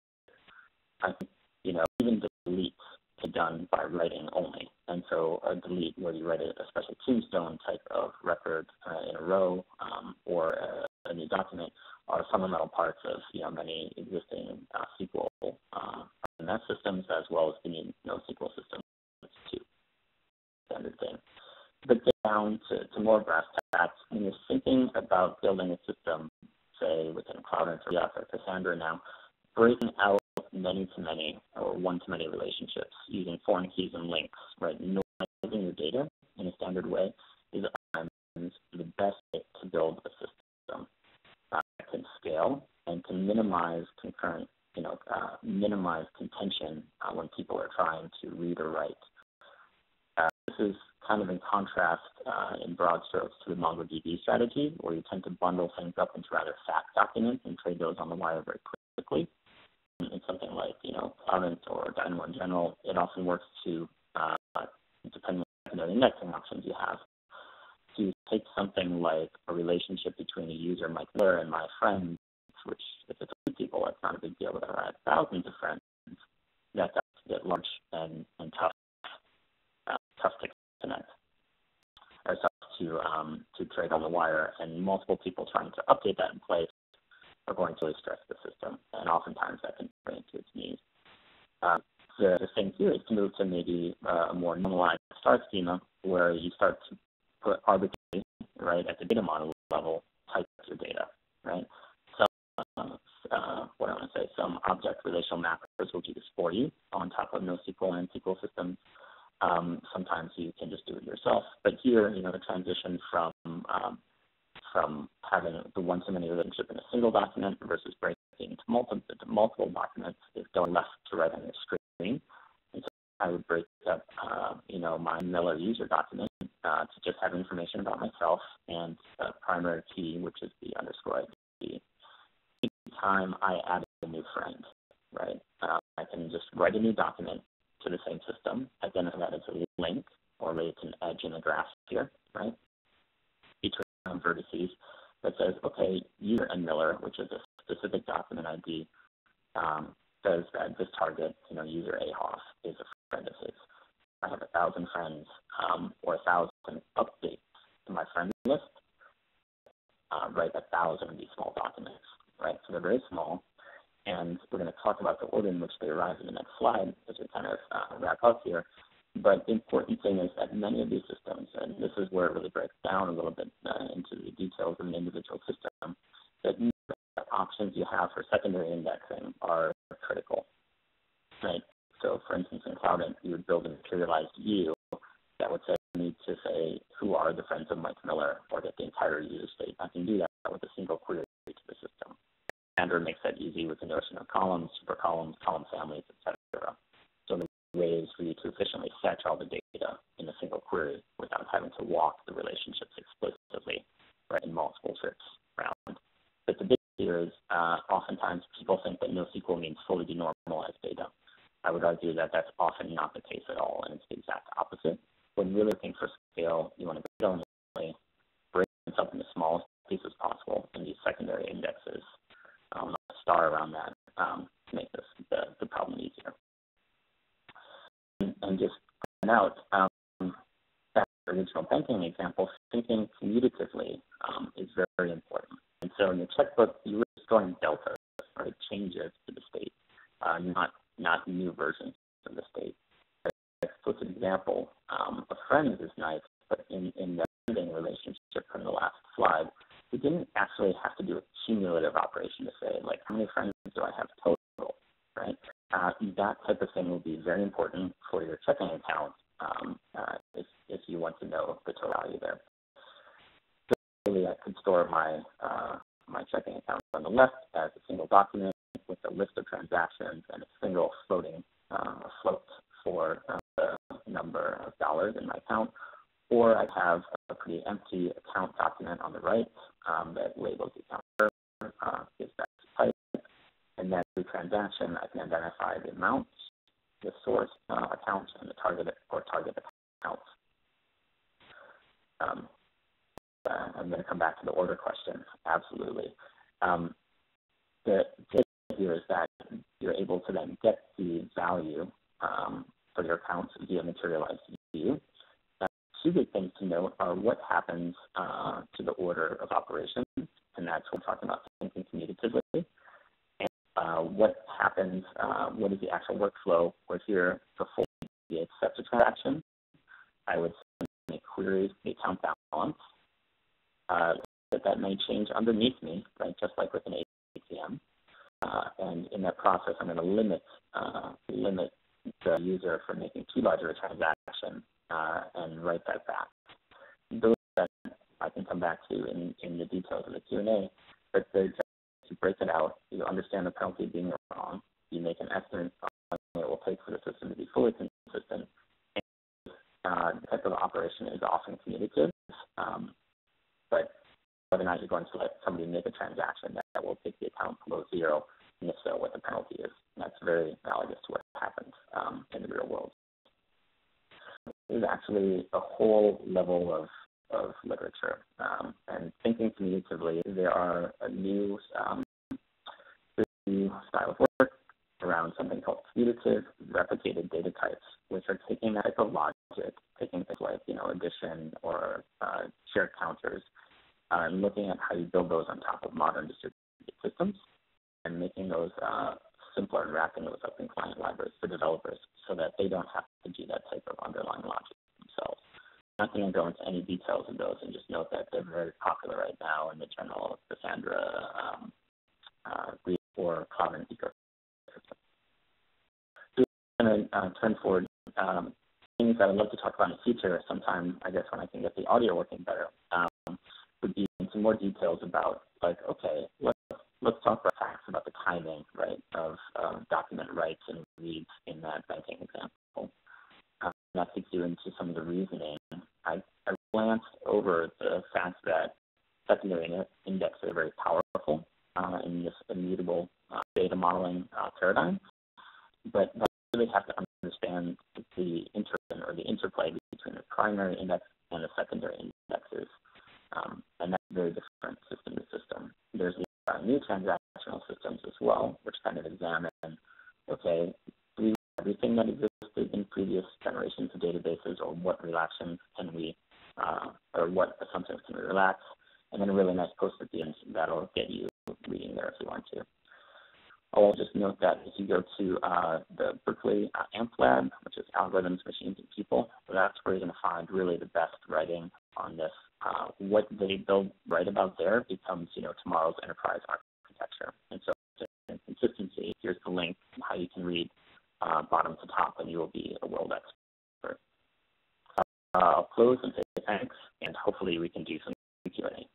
I think, you know, even deletes are done by writing only. And so a delete where you write a, a special tombstone type of record uh, in a row um, or a, a new document are fundamental parts of, you know, many existing uh, S Q L uh, R M S systems as well as the new NoSQL systems too. Standard thing. But down to, to more brass tacks, when you're thinking about building a system, say within Cloudant or Riak or Cassandra now, breaking out many-to-many or one-to-many relationships using foreign keys and links, right? Normalizing your data in a standard way is the best way to build a system uh, that can scale and can minimize concurrent, you know, uh, minimize contention uh, when people are trying to read or write. Uh, this is kind of in contrast uh, in broad strokes to the MongoDB strategy, where you tend to bundle things up into rather fat documents and trade those on the wire very quickly. In something like, you know, Cloudant or Dynamo in general, it often works to, uh, depending on the indexing options you have, to take something like a relationship between a user, Mike Miller, and my friends, which if it's two people, that's not a big deal, but I have thousands of friends, that does get large and, and tough, uh, tough to connect, or tough to, um, to trade on the wire, and multiple people trying to update that in place are going to really stress the system, and oftentimes that can bring it to its knees. Uh, the, the thing here is to move to maybe uh, a more normalized start schema where you start to put arbitrarily, right, at the data model level, type your data, right? Some, uh, uh, what I want to say, some object relational mappers will do this for you on top of NoSQL and S Q L systems. Um, sometimes you can just do it yourself, but here, you know, the transition from um, from having the one-to-many relationship in a single document versus breaking into multiple, into multiple documents is going left to right on your screen. And so I would break up, uh, you know, my Miller user document uh, to just have information about myself and a primary key, which is the underscore I D. Each time I add a new friend, right, uh, I can just write a new document to the same system, identify that as a link, or maybe it's an edge in the graph here, right? Um, vertices that says, okay, user and Miller, which is a specific document I D, um, says that this target, you know, user Ahoff is a friend of his. I have a thousand friends um, or a thousand updates to my friend list. Uh, write a thousand of these small documents, right? So they're very small, and we're going to talk about the order in which they arrive in the next slide as we kind of uh, wrap up here. But the important thing is that many of these systems, and this is where it really breaks down a little bit uh, into the details of an individual system, that the options you have for secondary indexing are critical, right? So, for instance, in Cloudant, you would build a materialized view that would say, you need to say, who are the friends of Mike Miller, or get the entire user state. I can do that with a single query to the system. Android makes that easy with the notion of columns, super columns, column families, et cetera. So the ways for you to efficiently fetch all the data in a single query without having to walk the relationships explicitly, right, in multiple trips around. But the big here is uh, oftentimes people think that NoSQL means fully denormalized data. I would argue that that's often not the case at all, and it's the exact opposite. When you're looking for scale, you want to go only, break this up in the smallest pieces possible, and these secondary indexes, um, a star around that, um, to make this the, the problem easier. And, and just point out, um, that original banking example, thinking commutatively um, is very, very important. And so in your checkbook, you're storing deltas, right, changes to the state, uh, not not new versions of the state. So it's an example. Um, a friend is nice, but in, in the friending relationship from the last slide, we didn't actually have to do a cumulative operation to say, like, how many friends do I have total, right? Uh, that type of thing will be very important for your checking account um, uh, if, if you want to know the total value there. So really, I could store my, uh, my checking account on the left as a single document with a list of transactions and a single floating uh, float for uh, the number of dollars in my account, or I have a pretty empty account document on the right um, that labels the account, uh, gives that type, and then through transaction I can identify the amount, the source uh, account and the target or target accounts. Um, uh, I'm going to come back to the order question. Absolutely. Um, the tip here is that you're able to then get the value um, for your accounts via materialized view. Uh, two good things to note are what happens uh, to the order of operations, and that's what we're talking about thinking commutatively. And uh, what happens, uh, what is the actual workflow? We're here before we accept a transaction. I would send a query the account balance. Uh, that that may change underneath me, right? Just like with an A T M. Uh, and in that process, I'm going to limit uh, limit the user from making too large of a transaction uh, and write that back. Those that I can come back to in, in the details of the Q and A, but the, to break it out, you understand the penalty being wrong. You make an estimate on what it will take for the system to be fully consistent. And uh, the type of operation is often commutative, um, but whether or not you're going to let somebody make a transaction that, that will take the account below zero, and if so, what the penalty is. And that's very analogous to what happens um, in the real world. There's actually a whole level of, of literature. Um, and thinking commutatively, there are a new, um, new style of work around something called commutative replicated data types, which are taking that type of logic, taking things like, you know, addition or uh, shared counters, uh, and looking at how you build those on top of modern distributed systems and making those uh, simpler and wrapping those up in client libraries for developers so that they don't have to do that type of underlying logic themselves. I'm not going to go into any details of those and just note that they're very popular right now in the general Cassandra um, uh, or Cloudant ecosystem. So I'm going to uh, turn forward um, things that I'd love to talk about in the future sometime, I guess, when I can get the audio working better, um, would be some more details about, like, okay, let's, let's talk about facts about the timing, right, of uh, document writes and reads in that banking example. Um, that takes you into some of the reasoning. I, I glanced over the fact that secondary indexes are very powerful uh, in this immutable uh, data modeling uh, paradigm, but you really have to understand the inter or the interplay between the primary index and the secondary indexes, um, and that's very different system to system. There's uh, new transactional systems as well, which kind of examine, okay, do everything that existed in previous generations of databases, or what relations can we, uh, or what assumptions can we relax, and then a really nice post at the end that'll get you reading there if you want to. I'll just note that if you go to uh, the Berkeley uh, A M P Lab, which is Algorithms, Machines, and People, that's where you're going to find really the best writing on this. Uh, what they build write about there becomes, you know, tomorrow's enterprise architecture. And so, in consistency, here's the link, how you can read uh, bottom to top, and you will be a world expert. Uh, I'll close and say thanks, and hopefully we can do some Q and A.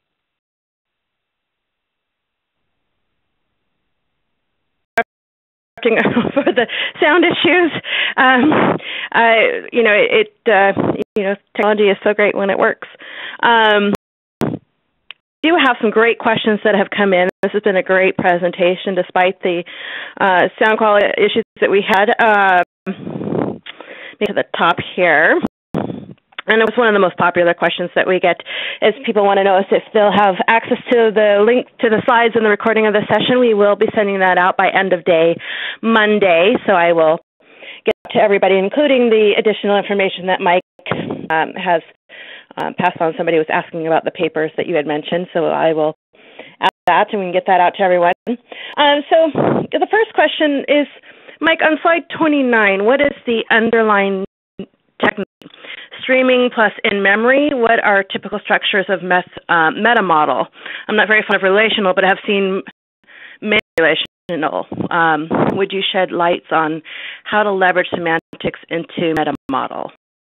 For the sound issues, um, I, you know, it, uh, you know, technology is so great when it works. Um, we do have some great questions that have come in. This has been a great presentation, despite the uh, sound quality issues that we had. Uh, to the top here. And it was one of the most popular questions that we get is people want to know if they'll have access to the link to the slides and the recording of the session. We will be sending that out by end of day Monday, so I will get to everybody, including the additional information that Mike um, has um, passed on. Somebody was asking about the papers that you had mentioned, so I will add that and we can get that out to everyone. Um, so the first question is, Mike, on slide twenty-nine, what is the underlying technique? Streaming plus in-memory, what are typical structures of meth, uh, meta model? I'm not very fond of relational, but I have seen many relational. Um, would you shed lights on how to leverage semantics into meta model?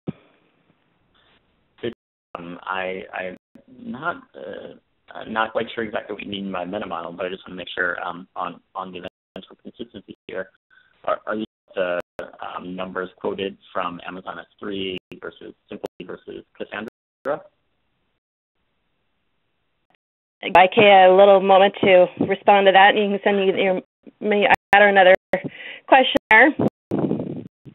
Um, I, I'm not, uh, I'm not quite sure exactly what you mean by meta model, but I just want to make sure um, on, on the eventual consistency here. Are, are you the um, numbers quoted from Amazon S three versus Simply versus Cassandra? I can a little moment to respond to that, and you can send me your may add another question there.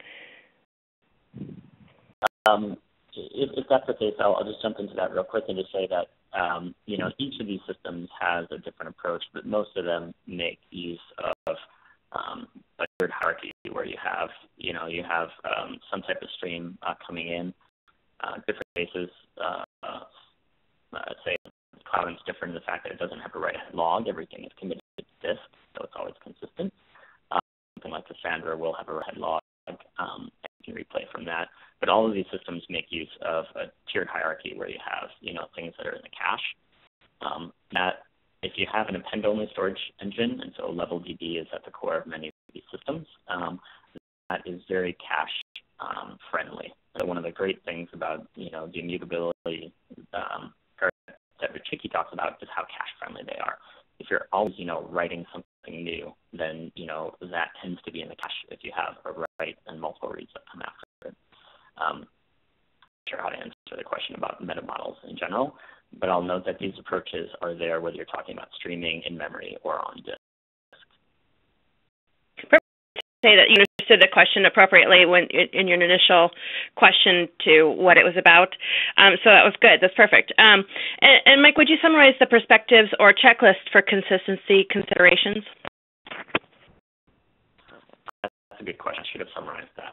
Um, if, if that's the case, I'll, I'll just jump into that real quick and just say that um, you know, each of these systems has a different approach, but most of them make use of um, a tiered hierarchy where you have, you know, you have um, some type of stream uh, coming in, uh, different cases. Uh, uh, I'd say Cloudant's different in the fact that it doesn't have a write-ahead log. Everything is committed to disk, so it's always consistent. Um, something like Cassandra will have a write-ahead log, um, and you can replay from that. But all of these systems make use of a tiered hierarchy where you have, you know, things that are in the cache. Um, that if you have an append-only storage engine, and so level D B is at the core of many of these systems, um, that is very cache um, friendly. So one of the great things about, you know, the immutability um, that Riak talks about is how cache friendly they are. If you're always, you know, writing something new, then, you know, that tends to be in the cache if you have a write and multiple reads that come after it. Um, I'm not sure how to answer the question about meta models in general, but I'll note that these approaches are there whether you're talking about streaming in memory or on disk. Say that you understood the question appropriately when in your initial question to what it was about. Um, so that was good. That's perfect. Um, and, and Mike, would you summarize the perspectives or checklist for consistency considerations? That's a good question. I should have summarized that.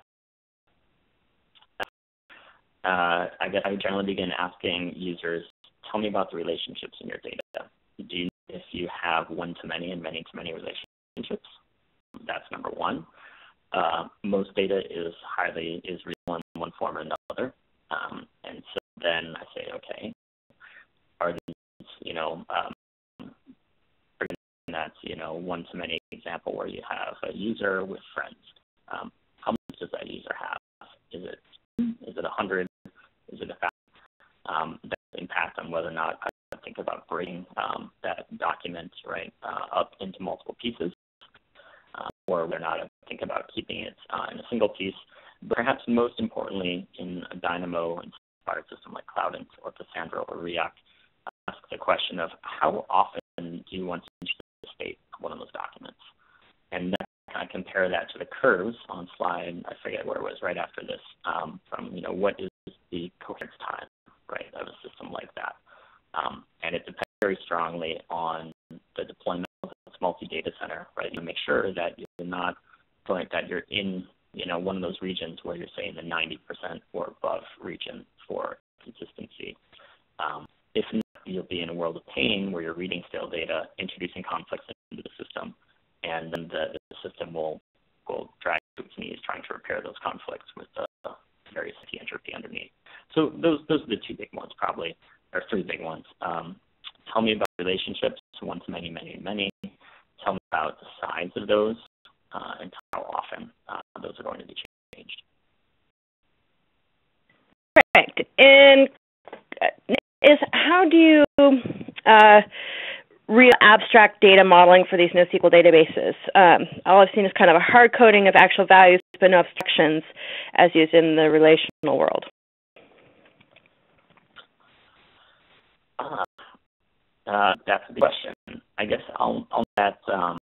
Uh, I guess I would generally begin asking users, tell me about the relationships in your data. Do you know if you have one-to-many and many-to-many relationships? That's number one. Uh, most data is highly is real in one form or another, um, and so then I say, okay, are these, you know, um, that's, you know, one-to-many example where you have a user with friends. Um, how much does that user have? Is it is it a hundred? Is it a thousand? Um, that's impact on whether or not I think about breaking um, that document right uh, up into multiple pieces. Uh, or whether or not I think about keeping it uh, in a single piece. But perhaps most importantly, in a Dynamo inspired system like Cloudant or Cassandra or Riak, ask the question of how often do you want to change the state of one of those documents? And then kind of compare that to the curves on slide, I forget where it was, right after this, um, from, you know, what is the coherence time, right, of a system like that. Um, and it depends very strongly on the deployment of this multi-data center, right? You make sure that you're not like that you're in, you know, one of those regions where you're saying the ninety percent or above region for consistency. Um, if not, you'll be in a world of pain where you're reading stale data, introducing conflicts into the system, and then the, the system will will drag to its knees trying to repair those conflicts with the uh, various entropy underneath. So those those are the two big ones, probably, or three big ones. Um, tell me about relationships, one to many, many, many. Tell me about the size of those uh, and how often uh, those are going to be changed. Correct. And is how do you uh, real abstract data modeling for these NoSQL databases? Um, all I've seen is kind of a hard coding of actual values, but no abstractions as used in the relational world. Uh, uh, that's a good question. I guess I'll, I'll that um,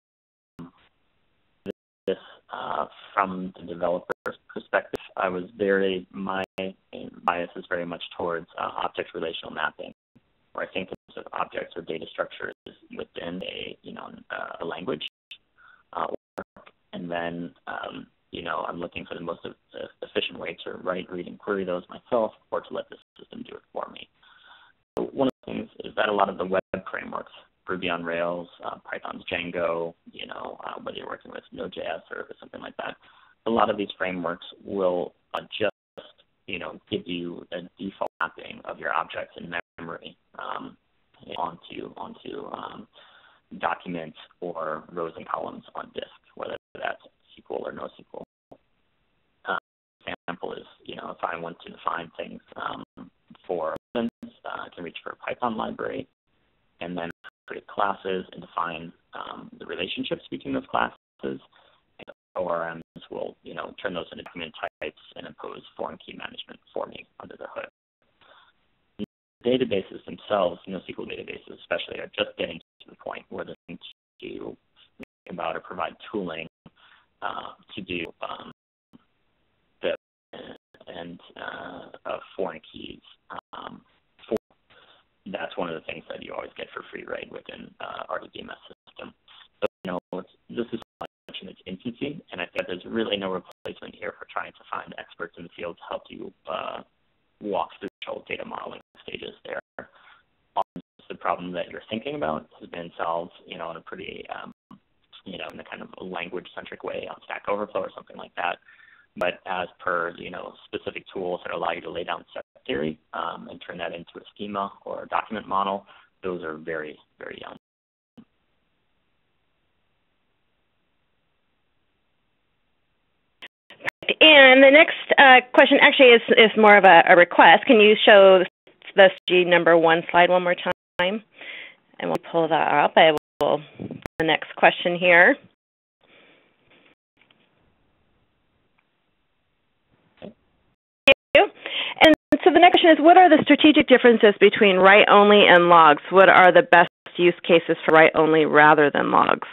this uh, from the developer's perspective. I was very, my bias is very much towards uh, object relational mapping, where I think of objects or data structures within a, you know, uh, a language, uh, and then, um, you know, I'm looking for the most efficient way to write, read, and query those myself, or to let the system do it for me. So one of the things is that a lot of the web frameworks, Ruby on Rails, uh, Python's Django, you know, uh, whether you're working with Node.js or something like that, a lot of these frameworks will uh, just, you know, give you a default mapping of your objects in memory um, onto onto um, documents or rows and columns on disk, whether that's S Q L or NoSQL. Uh, example is, you know, if I want to define things um, for instance, uh, I can reach for a Python library and then create classes and define um, the relationships between those classes. And O R Ms will, you know, turn those into document types and impose foreign key management for me under the hood. The databases themselves, NoSQL databases especially, are just getting to the point where they're going to think about or provide tooling uh, to do um, the and uh, foreign keys. Um, for, that's one of the things that you always get for free, right, within uh, our D B M S system. So, you know, it's, this is much in its infancy, and I think there's really no replacement here for trying to find experts in the field to help you uh, walk through the data modeling stages there. Often the problem that you're thinking about has been solved, you know, in a pretty, um, you know, in a kind of language-centric way on Stack Overflow or something like that. But as per, you know, specific tools that allow you to lay down set theory um, and turn that into a schema or a document model, those are very, very young. And the next uh, question actually is, is more of a, a request. Can you show the G number one slide one more time? And we'll pull that up. I will the next question here. Thank you. And so the next question is, what are the strategic differences between write-only and logs? What are the best use cases for write-only rather than logs?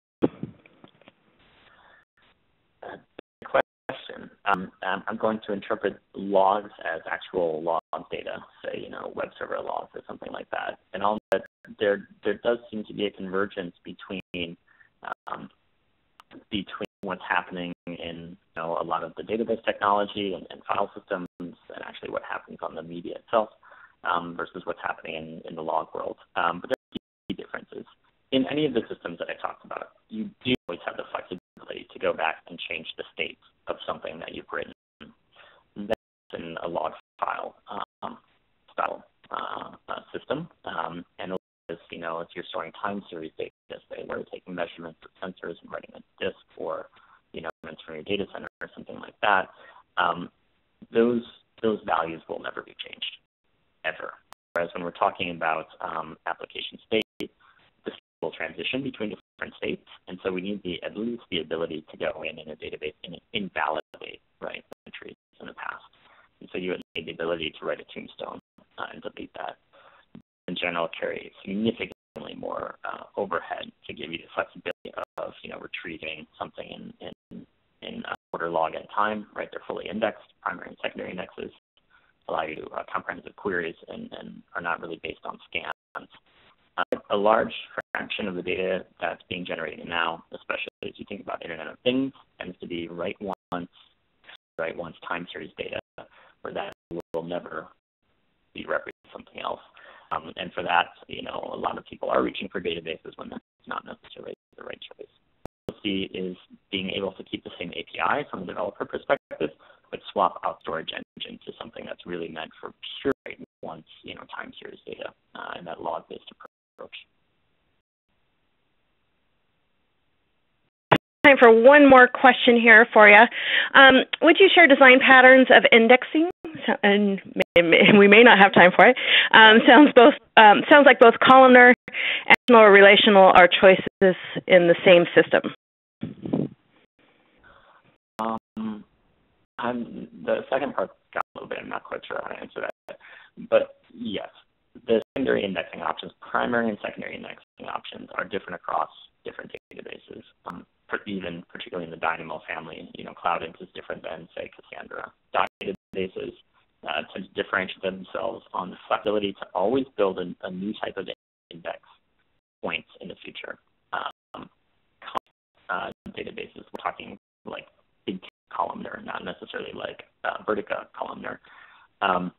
Um, I'm going to interpret logs as actual log data, say, you know, web server logs or something like that. And all that, there, there does seem to be a convergence between um, between what's happening in, you know, a lot of the database technology and, and file systems, and actually what happens on the media itself um, versus what's happening in, in the log world. Um, but there are key differences. In any of the systems that I talked about, you do always have the flexibility to go back and change the state of something that you've written. That's in a log file um, style uh, uh, system. Um, and as you know, if you're storing time series data, say where you're taking measurements of sensors and writing a disk, or you know, measurements from your data center or something like that, um, those those values will never be changed, ever. Whereas when we're talking about um, application state, this will transition between different states, and so we need the at least the ability to go in in a database and invalidate, right, entries in the past. And so you would need the ability to write a tombstone uh, and delete that. In general, carry significantly more uh, overhead to give you the flexibility of, you know, retrieving something in in, in uh, order log at time, right? They're fully indexed, primary and secondary indexes, allow you to uh, comprehensive queries, and, and are not really based on scans. Uh, a large fraction of the data that's being generated now, especially as you think about Internet of Things, tends to be write once, write once time series data, where that will never be represented something else. Um, and for that, you know, a lot of people are reaching for databases when that's not necessarily the right choice. What we'll see is being able to keep the same A P I from a developer perspective, but swap out storage engine to something that's really meant for pure write once, you know, time series data uh, and that log-based approach. Time for one more question here for you. Um, would you share design patterns of indexing? So, and we may not have time for it. Um, sounds both um, sounds like both columnar and or relational are choices in the same system. Um, I'm, the second part got a little bit. I'm not quite sure how to answer that. But yes, the secondary indexing options, primary and secondary indexing options, are different across different databases. Um, even particularly in the Dynamo family, you know, Cloudant is different than, say, Cassandra. Databases uh, tend to differentiate themselves on the flexibility to always build a, a new type of index points in the future. Um, uh, databases, we're talking like big columnar, not necessarily like uh, Vertica columnar. Um,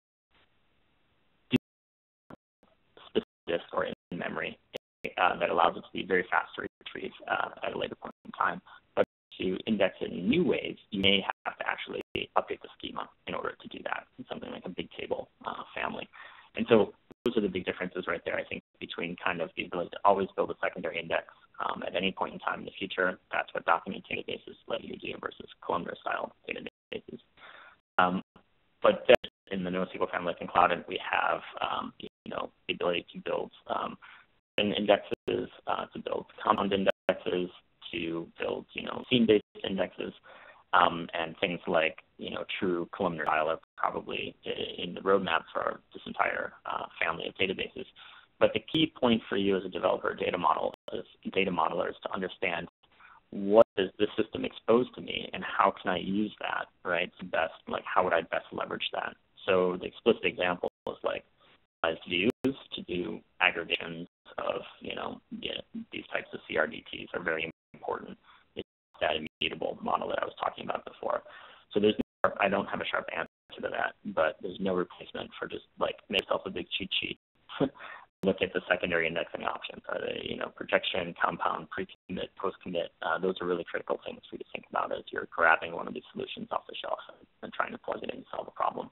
specific or in memory uh, that allows it to be very fast to retrieve uh, at a later point in time. But to index it in new ways, you may have to actually update the schema in order to do that in something like a big table uh, family. And so those are the big differences right there, I think, between kind of the ability to always build a secondary index um, at any point in time in the future. That's what document databases let you do versus columnar-style databases. Um, but then in the NoSQL family, like in Cloudant, we have um, you know, the ability to build um, indexes, uh, to build compound indexes, to build, you know, scene-based indexes, um, and things like, you know, true columnar style are probably in the roadmap for this entire uh, family of databases. But the key point for you as a developer data model is data modeler is to understand what is the system exposed to me and how can I use that, right, to best, like how would I best leverage that. So the explicit example is like views to do aggregations of, you know, yeah, these types of C R D Ts are very important. It's that immutable model that I was talking about before. So there's no, I don't have a sharp answer to that, but there's no replacement for just like make yourself a big cheat sheet. Look at the secondary indexing options. Are they, you know, projection, compound, pre-commit, post-commit? Uh, those are really critical things for you to think about as you're grabbing one of these solutions off the shelf and, and trying to plug it in and solve a problem.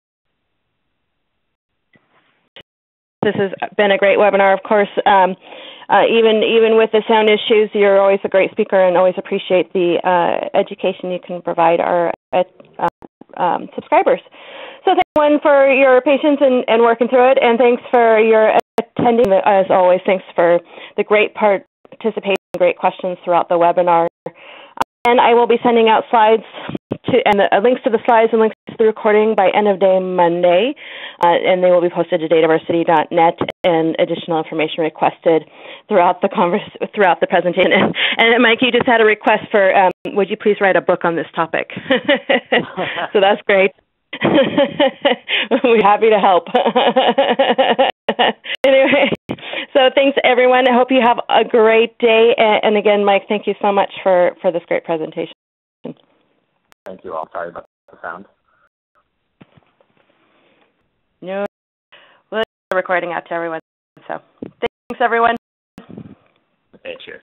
This has been a great webinar, of course. Um, uh, even even with the sound issues, you're always a great speaker, and always appreciate the uh, education you can provide our uh, um, subscribers. So thanks, everyone, for your patience and, and working through it, and thanks for your attending. As always, thanks for the great participation, great questions throughout the webinar. And I will be sending out slides to, and the, uh, links to the slides and links to the recording by end of day Monday, uh, and they will be posted to dataversity dot net and additional information requested throughout the converse, throughout the presentation. And, and Mike, you just had a request for, um, would you please write a book on this topic? So that's great. We're happy to help. Anyway, so thanks, everyone. I hope you have a great day. And again, Mike, thank you so much for, for this great presentation. Thank you all. Sorry about the sound. No, we'll recording out to everyone. So thanks, everyone. Okay, cheers.